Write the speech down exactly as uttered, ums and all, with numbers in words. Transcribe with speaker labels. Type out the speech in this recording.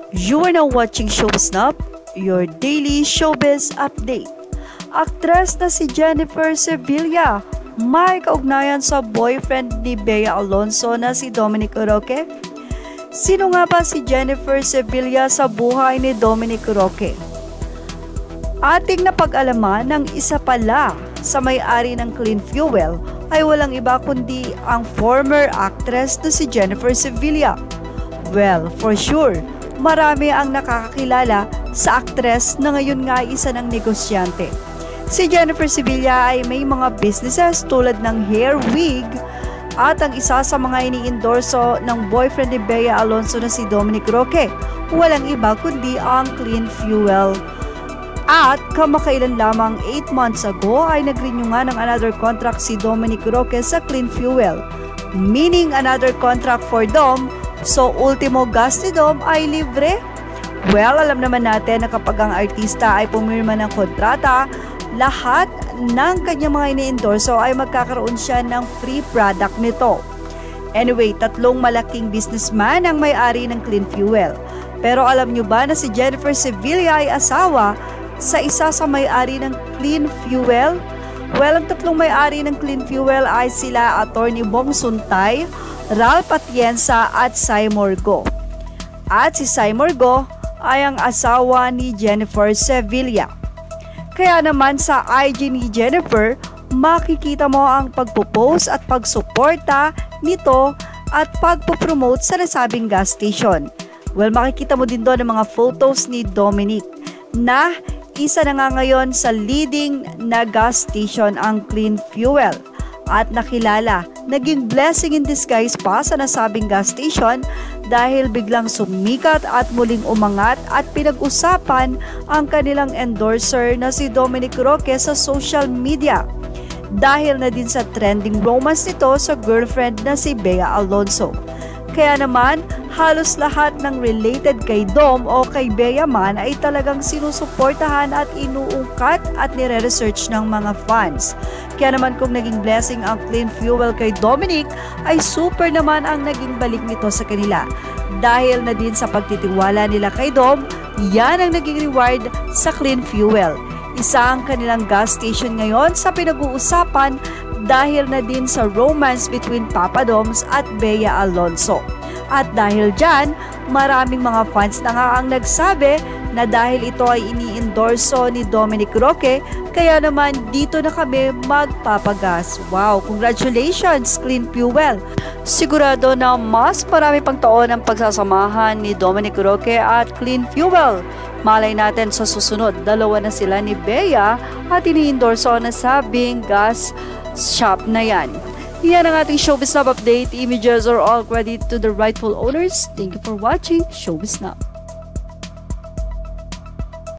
Speaker 1: You are now watching Showbiz Snap, your daily showbiz update. Aktres na si Jennifer Sevilla may kaugnayan sa boyfriend ni Bea Alonzo na si Dominic. Sino nga ba si Jennifer Sevilla sa buhay ni Dominic? Ating napag-alaman ng isa pala sa may-ari ng Clean Fuel ay walang iba kundi ang former actress na si Jennifer Sevilla. Well, for sure, marami ang nakakakilala sa aktres na ngayon nga ay isa ng negosyante. Si Jennifer Sevilla ay may mga businesses tulad ng hair wig at ang isa sa mga ini-endorso ng boyfriend ni Bea Alonzo na si Dominic. Walang iba kundi ang Clean Fuel. At kamakailan lamang eight months ago ay nag-renew nga ng another contract si Dominic sa Clean Fuel. Meaning another contract for Dom, so ultimo gas ni Dom ay libre. Well, alam naman natin na kapag ang artista ay pumirma ng kontrata, lahat ng kanyang mga ini-endorso ay magkakaroon siya ng free product nito. Anyway, tatlong malaking businessman ang may-ari ng Clean Fuel. Pero alam nyo ba na si Jennifer Sevilla ay asawa sa isa sa may-ari ng Clean Fuel? Well, ang tatlong may-ari ng Clean Fuel ay sila Attorney Bong Suntay, Ralph Atienza at Seymour Go. At si Seymour Go ay ang asawa ni Jennifer Sevilla. Kaya naman sa I G ni Jennifer, makikita mo ang pagpo-post at pagsuporta nito at pagpo-promote sa nasabing gas station. Well, makikita mo din doon ang mga photos ni Dominic na isa na nga ngayon sa leading na gas station ang Clean Fuel. At nakilala, naging blessing in disguise pa sa nasabing gas station dahil biglang sumikat at muling umangat at pinag-usapan ang kanilang endorser na si Dominic sa social media. Dahil na din sa trending romance nito sa girlfriend na si Bea Alonzo. Kaya naman, halos lahat ng related kay Dom o kay Bea man ay talagang sinusuportahan at inuungkat at nire-research ng mga fans. Kaya naman kung naging blessing ang Clean Fuel kay Dominic, ay super naman ang naging balik nito sa kanila. Dahil na din sa pagtitiwala nila kay Dom, yan ang naging reward sa Clean Fuel. Isa ang kanilang gas station ngayon sa pinag-uusapan dahil na din sa romance between Papa Doms at Bea Alonzo. At dahil dyan, maraming mga fans na nga ang nagsabi na dahil ito ay ini-endorso ni Dominic, kaya naman dito na kami magpapagas. Wow, congratulations Clean Fuel! Sigurado na mas marami pang taon ang pagsasamahan ni Dominic at Clean Fuel. Malay natin sa susunod, dalawa na sila ni Bea at ini-endorso na sabing gas shop na yan. Yan ang ating Showbiz Snap update. Images are all credit to the rightful owners. Thank you for watching Showbiz Snap.